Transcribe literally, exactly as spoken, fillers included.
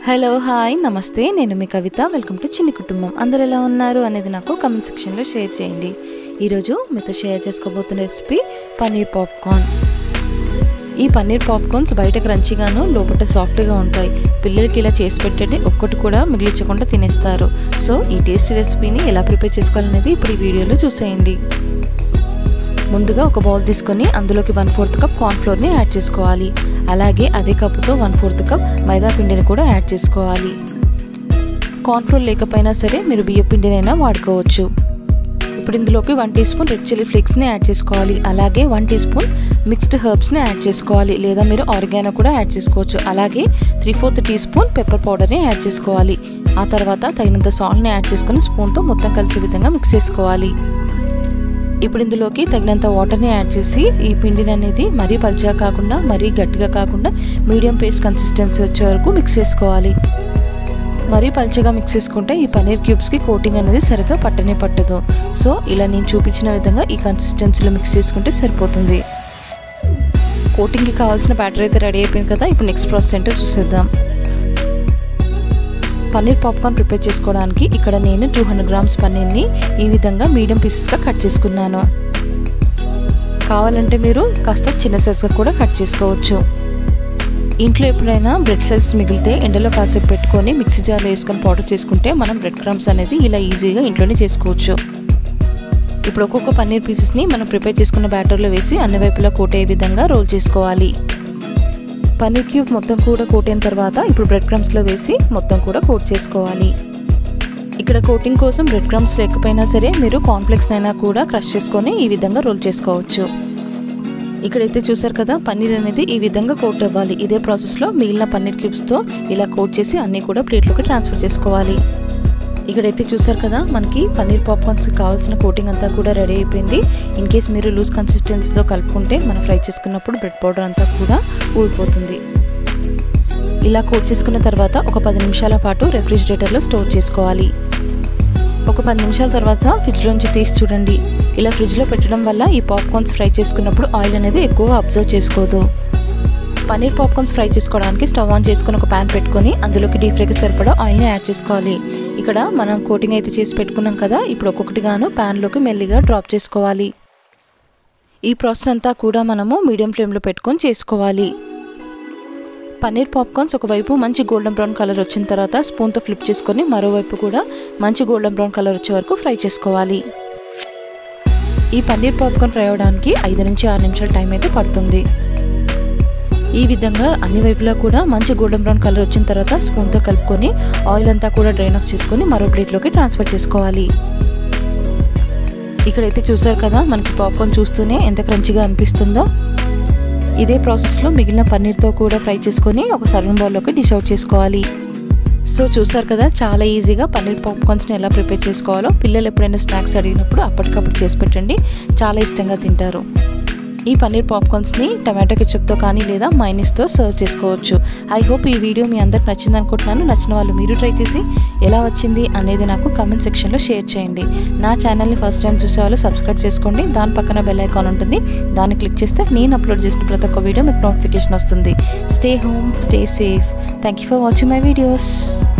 Hello hi నమస్తే నేను మీ కవిత welcome to చిన్ని కుటుంబం అందరూ ఎలా ఉన్నారు అనేది నాకు కామెంట్ సెక్షన్లో షేర్ చేయండి। ఈరోజు మీతో షేర్ చేసుకోబోతున్న రెసిపీ పన్నీర్ పాప్కార్న్। ఈ పన్నీర్ పాప్కార్న్స్ బయట క్రంచీగాను లోపల సాఫ్ట్గా ఉంటాయి। పిల్లలకి ఇలా చేసి పెట్టండి, ఒక్కటి కూడా మిగిలించకుండా తినేస్తారు। సో ఈ టేస్టీ రెసిపీని ఎలా ప్రిపేర్ చేసుకోవాలనేది ఇప్పుడు ఈ వీడియోలో చూసేయండి। ముందుగా ఒక బౌల్ తీసుకొని అందులోకి వన్ ఫోర్త్ కప్ కార్న్ ఫ్లోర్ని యాడ్ చేసుకోవాలి। అలాగే అదే కప్పుతో వన్ ఫోర్త్ కప్ మైదా పిండిని కూడా యాడ్ చేసుకోవాలి। కార్న్ ఫ్లోర్ లేకపోయినా సరే మీరు బియ్య పిండినైనా వాడుకోవచ్చు। ఇప్పుడు ఇందులోకి one teaspoon red chilli ఫ్లేక్స్ని యాడ్ చేసుకోవాలి। అలాగే వన్ టీ స్పూన్ మిక్స్డ్ హర్బ్స్ని యాడ్ చేసుకోవాలి, లేదా మీరు ఆరిగానో కూడా యాడ్ చేసుకోవచ్చు। అలాగే three fourth teaspoon pepper పౌడర్ని యాడ్ చేసుకోవాలి। ఆ తర్వాత తగినంత సాల్ట్ని యాడ్ చేసుకొని స్పూన్తో మొత్తం కలిసే విధంగా మిక్స్ చేసుకోవాలి। ఇప్పుడు ఇందులోకి తగినంత వాటర్ని యాడ్ చేసి ఈ పిండిని అనేది మరీ పల్చగా కాకుండా మరీ గట్టిగా కాకుండా మీడియం పేస్ట్ కన్సిస్టెన్సీ వచ్చే వరకు మిక్స్ చేసుకోవాలి। మరీ పల్చగా మిక్స్ చేసుకుంటే ఈ పన్నీర్ క్యూబ్స్కి కోటింగ్ అనేది సరిగ్గా పట్టనే పట్టదు। సో ఇలా నేను చూపించిన విధంగా ఈ కన్సిస్టెన్సీలో మిక్స్ చేసుకుంటే సరిపోతుంది। కోటింగ్కి కావాల్సిన బ్యాటర్ అయితే రెడీ అయిపోయింది కదా। ఇప్పుడు నెక్స్ట్ ప్రాసెస్ ఏంటో చూసేద్దాం। పన్నీర్ పాప్కార్న్ ప్రిపేర్ చేసుకోవడానికి ఇక్కడ నేను టూ హండ్రెడ్ గ్రామ్స్ పన్నీర్ని ఈ విధంగా మీడియం పీసెస్గా కట్ చేసుకున్నాను। కావాలంటే మీరు కాస్త చిన్న సైజ్గా కూడా కట్ చేసుకోవచ్చు। ఇంట్లో ఎప్పుడైనా బ్రెడ్ సైజ్ మిగిలితే ఎండలో కాసేపు పెట్టుకొని మిక్సీ జార్లో వేసుకొని పౌడర్ చేసుకుంటే మనం బ్రెడ్ క్రమ్స్ అనేది ఇలా ఈజీగా ఇంట్లోనే చేసుకోవచ్చు। ఇప్పుడు ఒక్కొక్క పన్నీర్ పీసెస్ని మనం ప్రిపేర్ చేసుకున్న బ్యాటర్లో వేసి అన్ని వైపులా కోట్ అయ్యే విధంగా రోల్ చేసుకోవాలి। పన్నీర్ క్యూబ్ మొత్తం కూడా కోట్ అయిన తర్వాత ఇప్పుడు బ్రెడ్ క్రమ్స్లో వేసి మొత్తం కూడా కోట్ చేసుకోవాలి। ఇక్కడ కోటింగ్ కోసం బ్రెడ్ క్రమ్స్ లేకపోయినా సరే మీరు కార్న్ఫ్లెక్స్ అయినా కూడా క్రష్ చేసుకొని ఈ విధంగా రోల్ చేసుకోవచ్చు। ఇక్కడైతే చూసారు కదా, పన్నీర్ అనేది ఈ విధంగా కోట్ అవ్వాలి। ఇదే ప్రాసెస్లో మిగిలిన పన్నీర్ క్యూబ్స్తో ఇలా కోట్ చేసి అన్నీ కూడా ప్లేట్లోకి ట్రాన్స్ఫర్ చేసుకోవాలి। ఇక్కడైతే చూసారు కదా, మనకి పన్నీర్ పాప్కార్న్స్కి కావాల్సిన కోటింగ్ అంతా కూడా రెడీ అయిపోయింది। ఇన్ కేస్ మీరు లూజ్ కన్సిస్టెన్సీతో కలుపుకుంటే మనం ఫ్రై చేసుకున్నప్పుడు బ్రెడ్ పౌడర్ అంతా కూడా ఊడిపోతుంది। ఇలా కోట్ చేసుకున్న తర్వాత ఒక పది నిమిషాల పాటు రెఫ్రిజిరేటర్లో స్టోర్ చేసుకోవాలి। ఒక పది నిమిషాల తర్వాత ఫ్రిడ్జ్లోంచి తీసి చూడండి। ఇలా ఫ్రిడ్జ్లో పెట్టడం వల్ల ఈ పాప్కార్న్స్ ఫ్రై చేసుకున్నప్పుడు ఆయిల్ అనేది ఎక్కువగా అబ్జర్వ్ చేసుకోదు। పన్నీర్ పాప్కార్న్స్ ఫ్రై చేసుకోవడానికి స్టవ్ ఆన్ చేసుకొని ఒక ప్యాన్ పెట్టుకొని అందులోకి డీప్ ఫ్రైకి సరిపడా ఆయిల్ని యాడ్ చేసుకోవాలి। ఇక్కడ మనం కోటింగ్ అయితే చేసి పెట్టుకున్నాం కదా, ఇప్పుడు ఒక్కొక్కటిగాను ప్యాన్లోకి మెల్లిగా డ్రాప్ చేసుకోవాలి। ఈ ప్రాసెస్ అంతా కూడా మనము మీడియం ఫ్లేమ్లో పెట్టుకొని చేసుకోవాలి। పన్నీర్ పాప్కార్న్స్ ఒకవైపు మంచి గోల్డెన్ బ్రౌన్ కలర్ వచ్చిన తర్వాత స్పూన్తో ఫ్లిప్ చేసుకొని మరోవైపు కూడా మంచి గోల్డెన్ బ్రౌన్ కలర్ వచ్చే వరకు ఫ్రై చేసుకోవాలి। ఈ పన్నీర్ పాప్కార్న్ ఫ్రై అవడానికి ఐదు నుంచి ఆరు నిమిషాల టైం అయితే పడుతుంది। ఈ విధంగా అన్ని వైపులా కూడా మంచి గోల్డెన్ బ్రౌన్ కలర్ వచ్చిన తర్వాత స్పూన్తో కలుపుకొని ఆయిల్ అంతా కూడా డ్రైన్ ఆఫ్ చేసుకొని మరో ప్లేట్లోకి ట్రాన్స్ఫర్ చేసుకోవాలి। ఇక్కడైతే చూసారు కదా, మనకి పాప్కార్న్ చూస్తూనే ఎంత క్రంచిగా అనిపిస్తుందో। ఇదే ప్రాసెస్లో మిగిలిన పన్నీర్తో కూడా ఫ్రై చేసుకొని ఒక సర్వింగ్ బౌల్లోకి డిష్ అవుట్ చేసుకోవాలి। సో చూసారు కదా, చాలా ఈజీగా పన్నీర్ పాప్కార్న్స్ని ఎలా ప్రిపేర్ చేసుకోవాలో పిల్లలు ఎప్పుడైనా స్నాక్స్ అడిగినప్పుడు అప్పటికప్పుడు చేసి పెట్టండి, చాలా ఇష్టంగా తింటారు। ఈ పన్నీర్ పాప్కార్న్స్ని టమాటో కెచప్తో కానీ లేదా మైనీస్తో సర్వ్ చేసుకోవచ్చు। ఐ హోప్ ఈ వీడియో మీ అందరికి నచ్చింది అనుకుంటున్నాను। నచ్చిన వాళ్ళు మీరు ట్రై చేసి ఎలా వచ్చింది అనేది నాకు కామెంట్ సెక్షన్లో షేర్ చేయండి। నా ఛానల్ని ఫస్ట్ టైం చూసే వాళ్ళు సబ్స్క్రైబ్ చేసుకోండి, దాని పక్కన బెల్ ఐకాన్ ఉంటుంది, దాన్ని క్లిక్ చేస్తే నేను అప్లోడ్ చేసిన ప్రతి ఒక్క వీడియో మీకు నోటిఫికేషన్ వస్తుంది। Stay home, stay safe. Thank you for watching my videos.